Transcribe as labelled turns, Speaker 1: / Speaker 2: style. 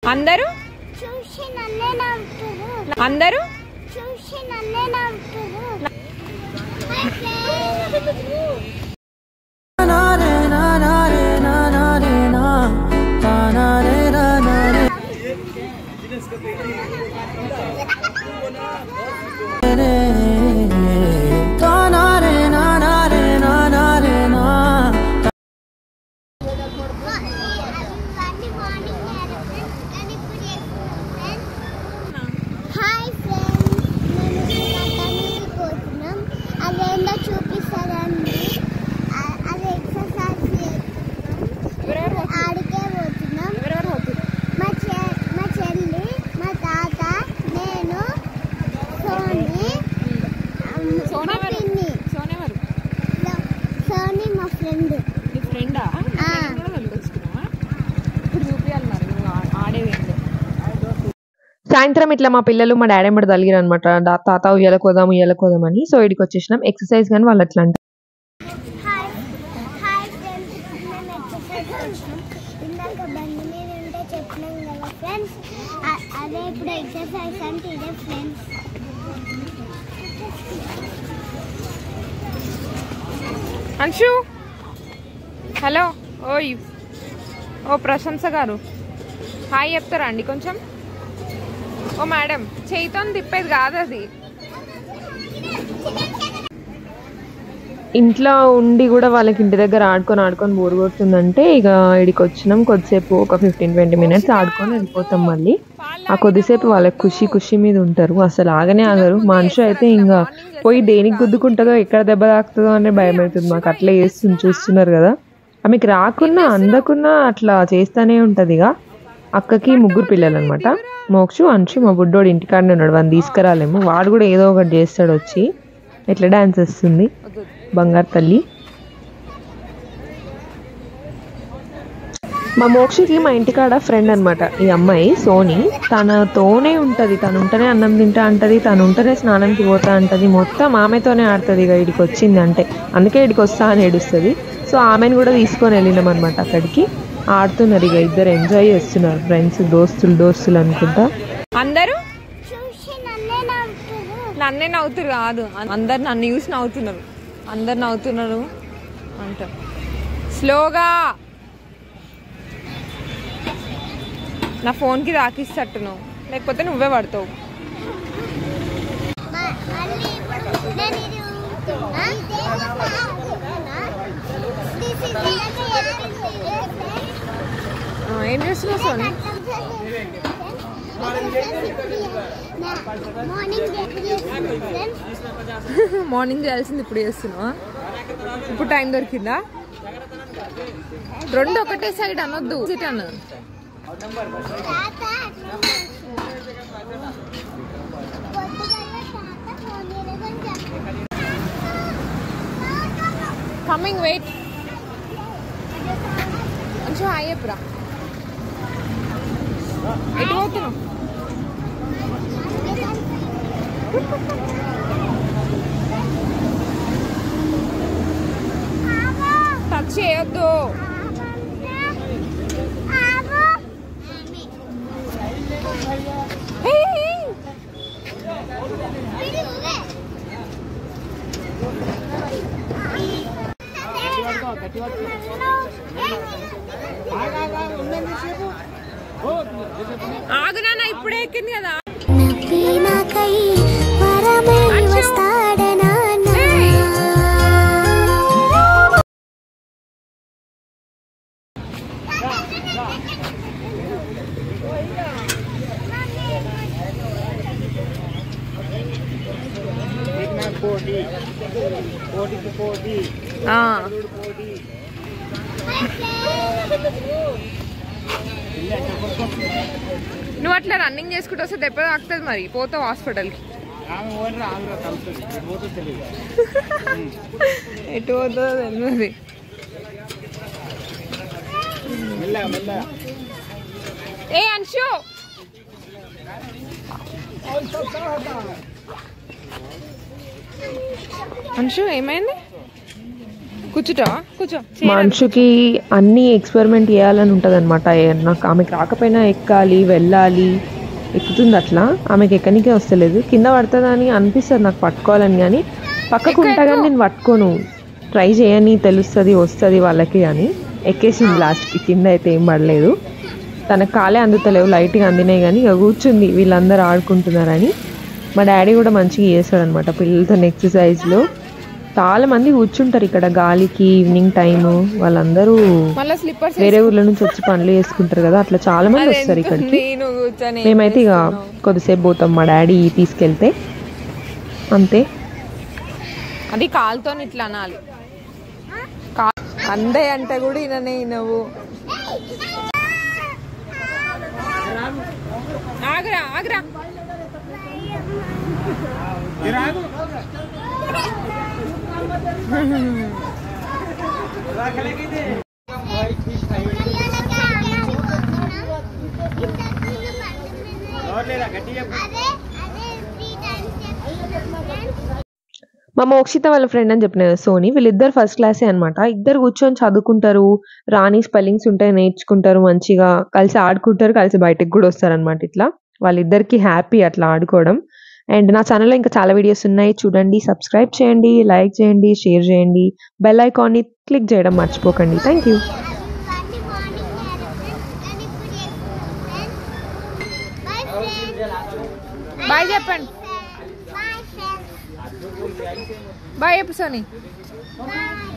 Speaker 1: అందరూ అందరూ సాయంత్రం ఇట్లా మా పిల్లలు మా డాడీ ఎంబడి తలిగిరు అనమాట. తాత ఉయ్యాలకోదాం అని. సో ఇడికి వచ్చేసినాం. ఎక్సర్సైజ్ కానీ వాళ్ళు అట్లా అంటారు. అంశు హలో ఓయ్ ఓ ప్రశంస గారు హాయ్ చెప్తారా అండి కొంచెం? ఓ మేడం చేయితో తిప్పేది కాదు అది. ఇంట్లో ఉండి కూడా వాళ్ళకి ఇంటి దగ్గర ఆడుకొని బోర్ కొడుతుందంటే ఇక ఇడికి వచ్చినాం. కొద్దిసేపు ఒక 15-20 మినిట్స్ ఆడుకొని వెళ్ళిపోతాం. మళ్ళీ ఆ కొద్దిసేపు వాళ్ళకి ఖుషి మీద ఉంటారు. అసలు ఆగనే ఆగరు. మనిషి అయితే ఇంకా పోయి దేనికి గుద్దుకుంటుందో ఎక్కడ దెబ్బ తాకుతుందో అనే భయం అవుతుంది మాకు. అట్లా చేస్తుంది చూస్తున్నారు కదా. ఆమెకి రాకున్నా అందకున్నా అట్లా చేస్తూనే ఉంటుంది. ఇక అక్కకి 3 పిల్లలు అనమాట. మోక్షు అంశు మా బుడ్డోడు ఇంటికాడనే ఉన్నాడు. వాడిని తీసుకురాలేము. వాడు కూడా ఏదో ఒకటి చేస్తాడు వచ్చి. ఎట్లా డాన్స్ వేస్తుంది బంగారు తల్లి. మా మోక్షకి మా ఇంటికాడ ఫ్రెండ్ అనమాట ఈ అమ్మాయి సోని. తనతోనే ఉంటుంది. తను ఉంటేనే అన్నం తింటా అంటది. తను ఉంటేనే స్నానంకి పోతా అంటది. మొత్తం ఆమెతోనే ఆడుతుంది. ఇక ఇడికి వచ్చింది అంటే అందుకే ఇడికి వస్తా అని ఏడుస్తుంది. సో ఆమెను కూడా తీసుకొని వెళ్ళినాం అనమాట. అక్కడికి ఆడుతున్నారు. ఇక ఇద్దరు ఎంజాయ్ చేస్తున్నారు. ఫ్రెండ్స్ దోస్తులు అనుకుంటా. అందరూ నన్నే నవ్వుతురు కాదు, అందరు నన్ను చూసి నవ్వుతున్నారు. అందరు నవ్వుతున్నారు అంట. స్లోగా నా ఫోన్కి తాకిస్తట్టు లేకపోతే నువ్వే పడతావు. ఏం చేస్తున్నావు సోని? మార్నింగ్ చేయాల్సింది ఇప్పుడు చేస్తున్నావా? ఇప్పుడు టైం దొరికిందా? 2 ఒకటే సైడ్ అనొద్దు. అన్న కమింగ్ వెయిట్ కొంచెం అయ్యప్పురా. ఎటు పోతున్నావు? టచ్ చేయొద్దు. ఆగునా ఇప్పుడే ఎక్కింది కదా. నువ్వు అట్లా రన్నింగ్ చేసుకుంటూ వస్తే దెబ్బ తాకుతుంది. మరి పోతావు హాస్పిటల్కి. ఎటు పోతుందో తెలియదు. ఏ అంశు అంశు ఏమైంది? మనిషికి అన్ని ఎక్స్పెరిమెంట్ చేయాలని ఉంటుంది అనమాట. నాకు ఆమెకి రాకపోయినా ఎక్కాలి, వెళ్ళాలి, ఎక్కుతుంది అట్లా. ఆమెకి ఎక్కనికే వస్తలేదు, కింద పడుతుందని అనిపిస్తుంది నాకు పట్టుకోవాలని, కానీ పక్కకు ఉంటా కానీ నేను పట్టుకోను. ట్రై చేయని, తెలుస్తుంది వస్తుంది వాళ్ళకి అని. ఎక్కేసింది లాస్ట్కి, కింద అయితే ఏం పడలేదు. తనకు కాలే అందుతలేవు, లైట్గా అందినాయి, కానీ ఇక కూర్చుంది వీళ్ళందరూ ఆడుకుంటున్నారని. మా డాడీ కూడా మంచిగా చేస్తాడనమాట పిల్లలతో ఎక్సర్సైజ్లో. చాలా మంది కూర్చుంటారు ఇక్కడ గాలికి. ఈవినింగ్ టైము వాళ్ళందరూ వేరే ఊర్ల నుంచి వచ్చి పనులు చేసుకుంటారు కదా, అట్లా చాలా మంది వస్తారు ఇక్కడికి. మేమైతే ఇక కొద్దిసేపు పోతాం మా డాడీ తీసుకెళ్తే, అంతే.
Speaker 2: అది కాలుతో ఇట్లా అనాలి, అందే అంటే కూడా ఈయననే ఈనవు. ఆగ్రా ఆగ్రా
Speaker 1: మా మోక్షిత వాళ్ళ ఫ్రెండ్ అని చెప్పిన సోని, వీళ్ళిద్దరు ఫస్ట్ క్లాసే అనమాట. ఇద్దరు కూర్చొని చదువుకుంటారు, రాని స్పెల్లింగ్స్ ఉంటాయి నేర్చుకుంటారు, మంచిగా కలిసి ఆడుకుంటారు, కలిసి బయటకు కూడా వస్తారనమాట. ఇట్లా వాళ్ళిద్దరికి హ్యాపీ అట్లా ఆడుకోవడం. అండ్ నా ఛానల్లో ఇంకా చాలా వీడియోస్ ఉన్నాయి, చూడండి, సబ్స్క్రైబ్ చేయండి, లైక్ చేయండి, షేర్ చేయండి, బెల్ ఐకాన్ని క్లిక్ చేయడం మర్చిపోకండి. Thank you.
Speaker 2: బాయ్ చెప్పండి. బాయ్ చెప్పు సోని.